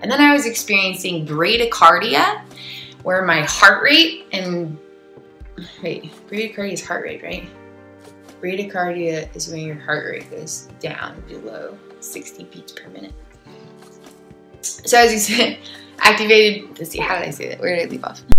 And then I was experiencing bradycardia, where my heart rate and, wait, bradycardia is heart rate, right? Bradycardia is when your heart rate goes down below 60 beats per minute. So as you said, activated, let's see, how did I say that? Where did I leave off?